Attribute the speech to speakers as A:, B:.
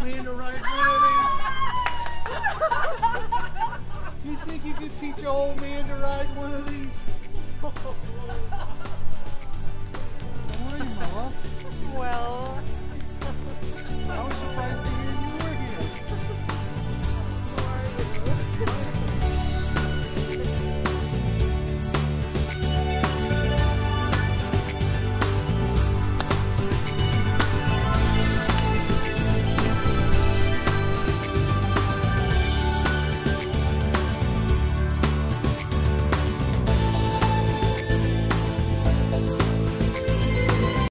A: man to ride one of these? You think you could teach an old man to ride one of these? How are you, Ma?
B: Well,